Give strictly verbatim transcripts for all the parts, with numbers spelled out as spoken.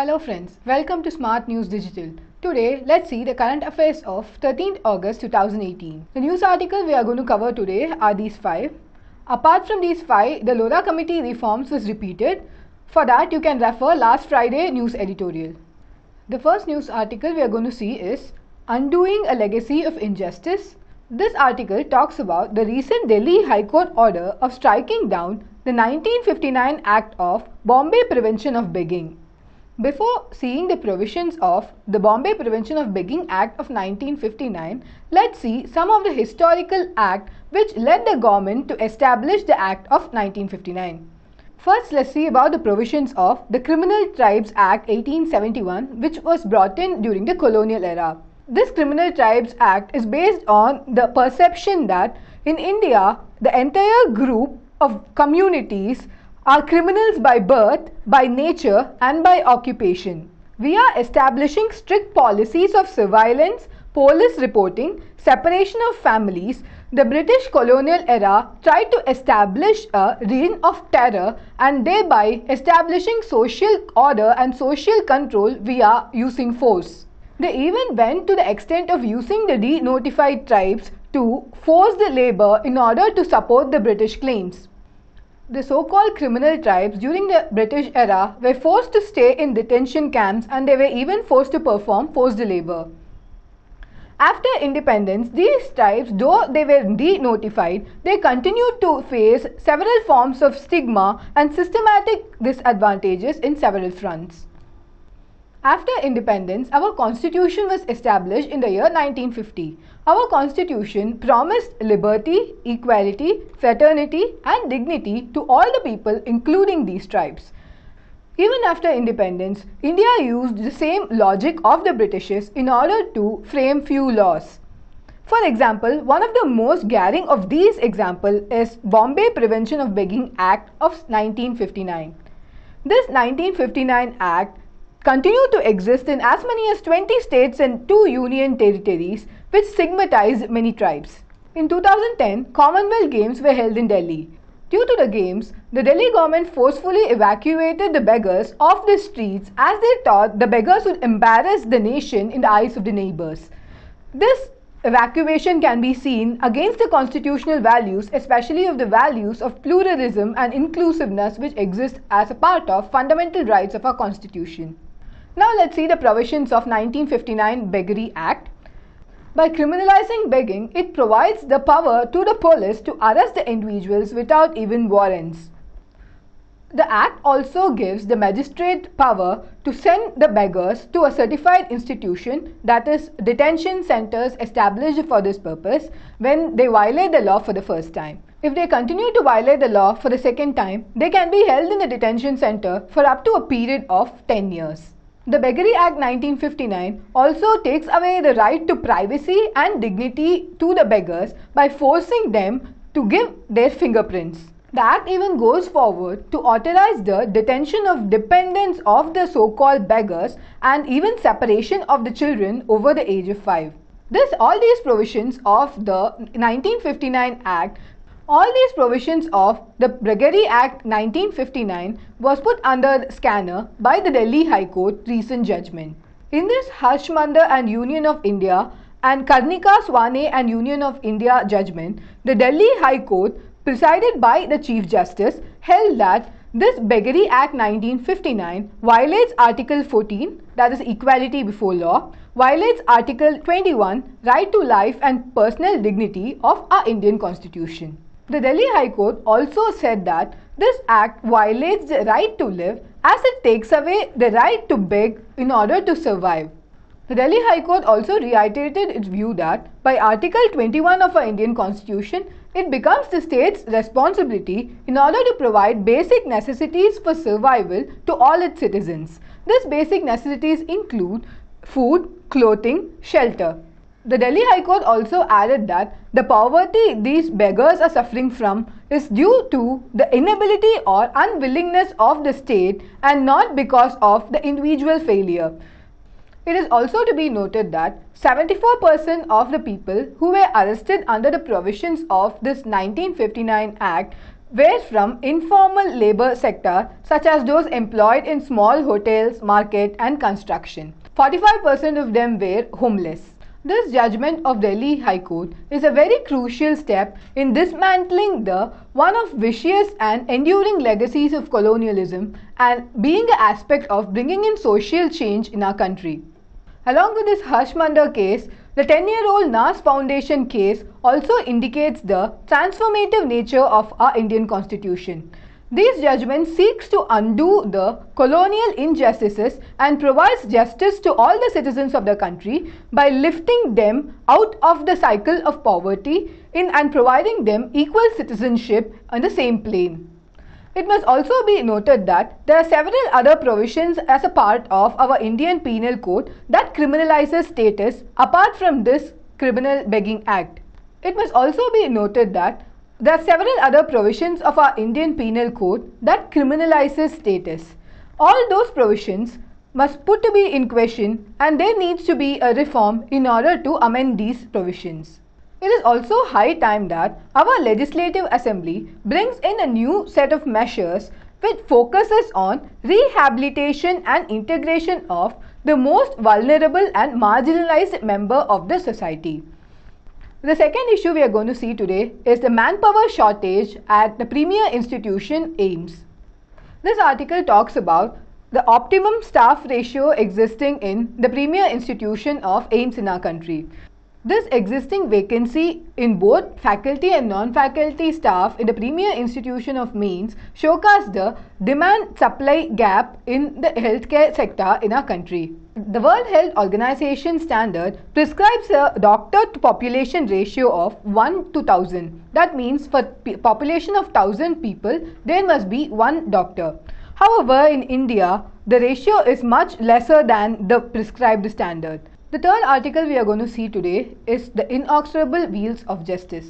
Hello friends, welcome to Smart News Digital. Today, let's see the current affairs of thirteenth August two thousand eighteen. The news article we are going to cover today are these five. Apart from these five, the Lodha Committee reforms was repeated. For that, you can refer last Friday news editorial. The first news article we are going to see is Undoing a Legacy of Injustice. This article talks about the recent Delhi High Court order of striking down the nineteen fifty-nine Act of Bombay Prevention of Begging. Before seeing the provisions of the Bombay Prevention of Begging Act of nineteen fifty-nine, let's see some of the historical act which led the government to establish the Act of nineteen fifty-nine. First, let's see about the provisions of the Criminal Tribes Act eighteen seventy-one, which was brought in during the colonial era. This Criminal Tribes Act is based on the perception that in India, the entire group of communities are criminals by birth, by nature and by occupation. We are establishing strict policies of surveillance, police reporting, separation of families. The British colonial era tried to establish a reign of terror and thereby establishing social order and social control via using force. They even went to the extent of using the de-notified tribes to force the labor in order to support the British claims. The so-called criminal tribes during the British era were forced to stay in detention camps and they were even forced to perform forced labor. After independence, these tribes, though they were de-notified, they continued to face several forms of stigma and systematic disadvantages in several fronts. After independence, our constitution was established in the year nineteen fifty. Our constitution promised liberty, equality, fraternity and dignity to all the people, including these tribes. Even after independence, India used the same logic of the Britishers in order to frame few laws. For example, one of the most glaring of these examples is Bombay Prevention of Begging Act of nineteen fifty-nine. This nineteen fifty-nine Act continued to exist in as many as twenty states and two union territories, which stigmatized many tribes. In two thousand ten, Commonwealth Games were held in Delhi. Due to the games, the Delhi government forcefully evacuated the beggars off the streets as they thought the beggars would embarrass the nation in the eyes of the neighbors. This evacuation can be seen against the constitutional values, especially of the values of pluralism and inclusiveness which exist as a part of fundamental rights of our constitution. Now let's see the provisions of nineteen fifty-nine Beggary Act. By criminalizing begging, it provides the power to the police to arrest the individuals without even warrants. The Act also gives the magistrate power to send the beggars to a certified institution, that is, detention centers established for this purpose, when they violate the law for the first time. If they continue to violate the law for the second time, they can be held in a detention center for up to a period of ten years. The Beggary Act nineteen fifty-nine also takes away the right to privacy and dignity to the beggars by forcing them to give their fingerprints. The Act even goes forward to authorize the detention of dependents of the so-called beggars and even separation of the children over the age of five. This, all these provisions of the nineteen fifty-nine Act All these provisions of the Beggary Act nineteen fifty-nine was put under scanner by the Delhi High Court recent judgment. In this Harsh Mander and Union of India and Karnika Swane and Union of India judgment, the Delhi High Court, presided by the Chief Justice, held that this Beggary Act nineteen fifty-nine violates Article fourteen, that is equality before law, violates Article twenty-one, right to life and personal dignity of our Indian Constitution. The Delhi High Court also said that this act violates the right to live as it takes away the right to beg in order to survive. The Delhi High Court also reiterated its view that by Article twenty-one of our Indian Constitution, it becomes the state's responsibility in order to provide basic necessities for survival to all its citizens. These basic necessities include food, clothing, shelter. The Delhi High Court also added that the poverty these beggars are suffering from is due to the inability or unwillingness of the state and not because of the individual failure. It is also to be noted that seventy-four percent of the people who were arrested under the provisions of this nineteen fifty-nine Act were from informal labor sector such as those employed in small hotels, market and construction. forty-five percent of them were homeless. This judgment of Delhi High Court is a very crucial step in dismantling the one of vicious and enduring legacies of colonialism and being an aspect of bringing in social change in our country. Along with this Harshmander case, the ten-year-old Nas Foundation case also indicates the transformative nature of our Indian Constitution. These judgments seeks to undo the colonial injustices and provides justice to all the citizens of the country by lifting them out of the cycle of poverty in and providing them equal citizenship on the same plane. It must also be noted that there are several other provisions as a part of our Indian Penal Code that criminalizes status apart from this Criminal Begging Act. It must also be noted that there are several other provisions of our Indian Penal Code that criminalizes status. All those provisions must put to be in question and there needs to be a reform in order to amend these provisions. It is also high time that our Legislative Assembly brings in a new set of measures which focuses on rehabilitation and integration of the most vulnerable and marginalized member of the society. The second issue we are going to see today is the manpower shortage at the premier institution AIIMS. This article talks about the optimum staff ratio existing in the premier institution of AIIMS in our country. This existing vacancy in both faculty and non-faculty staff in the premier institution of AIIMS showcase the demand-supply gap in the healthcare sector in our country. The World Health Organization standard prescribes a doctor-to-population ratio of one to one thousand. That means for a population of one thousand people, there must be one doctor. However, in India, the ratio is much lesser than the prescribed standard. The third article we are going to see today is the inexorable wheels of justice.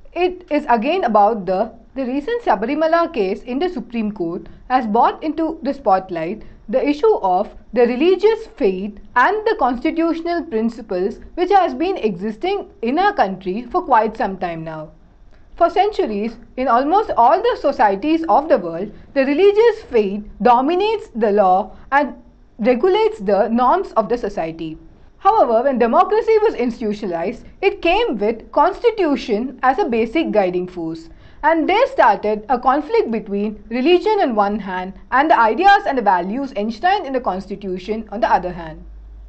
It is again about the, the recent Sabarimala case in the Supreme Court has brought into the spotlight the issue of the religious faith and the constitutional principles which has been existing in our country for quite some time now. For centuries, in almost all the societies of the world, the religious faith dominates the law and regulates the norms of the society. However, when democracy was institutionalized, it came with constitution as a basic guiding force. And there started a conflict between religion on one hand and the ideas and the values enshrined in the constitution on the other hand.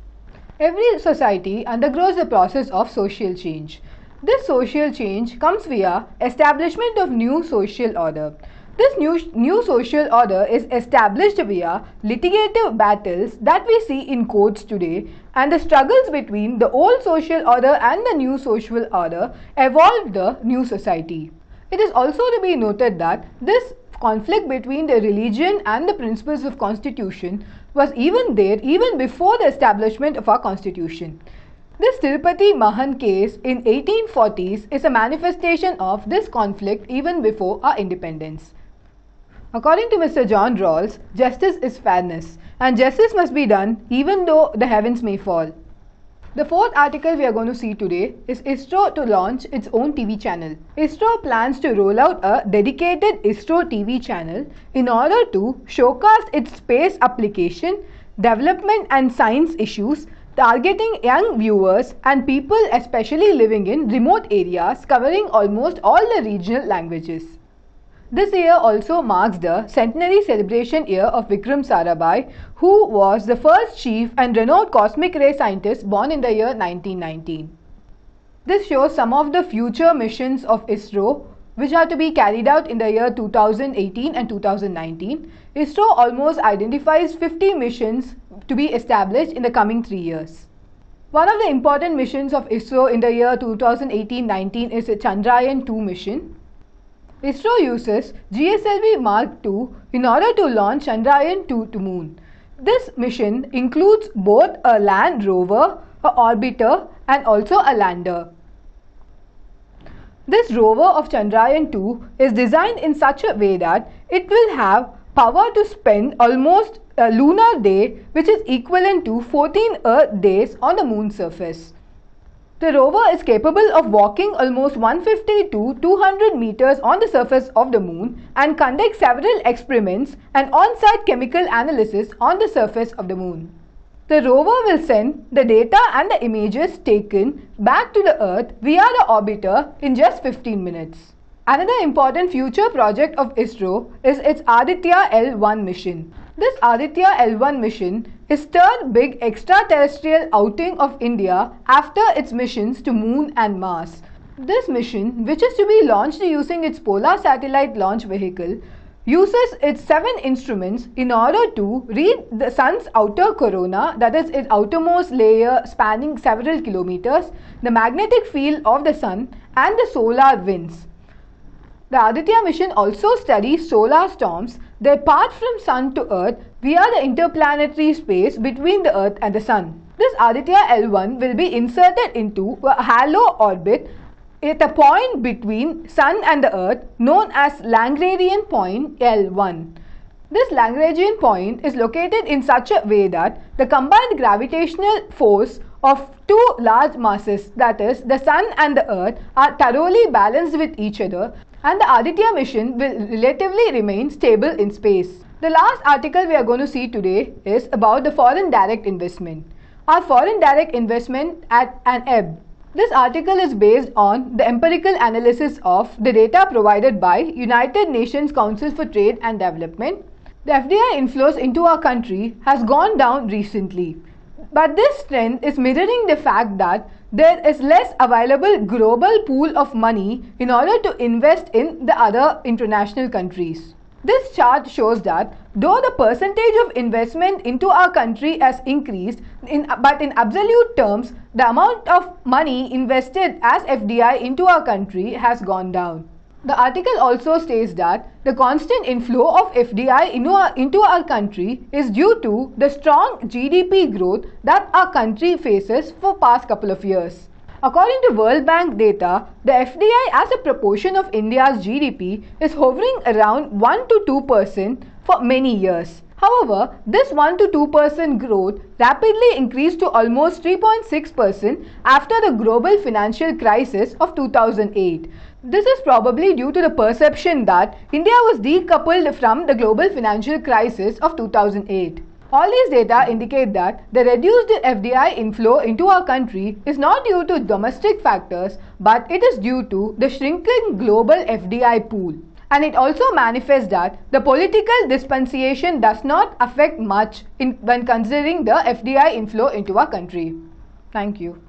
Every society undergoes the process of social change. This social change comes via establishment of new social order. This new, new social order is established via litigative battles that we see in courts today, and the struggles between the old social order and the new social order evolved the new society. It is also to be noted that this conflict between the religion and the principles of constitution was even there even before the establishment of our constitution. This Tirupati Mahan case in eighteen forties is a manifestation of this conflict even before our independence. According to Mister John Rawls, justice is fairness, and justice must be done even though the heavens may fall. The fourth article we are going to see today is ISRO to launch its own T V channel. ISRO plans to roll out a dedicated ISRO T V channel in order to showcase its space application, development and science issues, targeting young viewers and people especially living in remote areas, covering almost all the regional languages. This year also marks the centenary celebration year of Vikram Sarabhai, who was the first chief and renowned cosmic ray scientist born in the year nineteen nineteen. This shows some of the future missions of ISRO which are to be carried out in the year two thousand eighteen and two thousand nineteen. ISRO almost identifies fifty missions to be established in the coming three years. One of the important missions of ISRO in the year two thousand eighteen nineteen is the Chandrayaan two mission. ISRO uses G S L V Mark two in order to launch Chandrayaan two to Moon. This mission includes both a land rover, a orbiter and also a lander. This rover of Chandrayaan two is designed in such a way that it will have power to spend almost a lunar day which is equivalent to fourteen Earth days on the Moon's surface. The rover is capable of walking almost one hundred fifty to two hundred meters on the surface of the moon and conduct several experiments and on-site chemical analysis on the surface of the moon. The rover will send the data and the images taken back to the Earth via the orbiter in just fifteen minutes. Another important future project of ISRO is its Aditya L one mission. This Aditya L one mission is third big extraterrestrial outing of India after its missions to Moon and Mars. This mission, which is to be launched using its Polar Satellite Launch Vehicle, uses its seven instruments in order to read the Sun's outer corona, that is its outermost layer spanning several kilometers, the magnetic field of the Sun and the solar winds. The Aditya mission also studies solar storms that path from Sun to Earth via the interplanetary space between the Earth and the Sun. This Aditya L one will be inserted into a halo orbit at a point between Sun and the Earth known as Lagrangian point L one. This Lagrangian point is located in such a way that the combined gravitational force of two large masses, that is the Sun and the Earth, are thoroughly balanced with each other, and the Aditya mission will relatively remain stable in space. The last article we are going to see today is about the foreign direct investment. Our foreign direct investment at an ebb. This article is based on the empirical analysis of the data provided by United Nations Council for Trade and Development. The F D I inflows into our country has gone down recently, but this trend is mirroring the fact that there is less available global pool of money in order to invest in the other international countries. This chart shows that though the percentage of investment into our country has increased, in, but in absolute terms, the amount of money invested as F D I into our country has gone down. The article also states that the constant inflow of F D I into our, into our country is due to the strong G D P growth that our country faces for past couple of years. According to World Bank data, the F D I as a proportion of India's G D P is hovering around one to two percent for many years. However, this one to two percent growth rapidly increased to almost three point six percent after the global financial crisis of two thousand eight. This is probably due to the perception that India was decoupled from the global financial crisis of two thousand eight. All these data indicate that the reduced F D I inflow into our country is not due to domestic factors, but it is due to the shrinking global F D I pool. And it also manifests that the political dispensation does not affect much in, when considering the F D I inflow into our country. Thank you.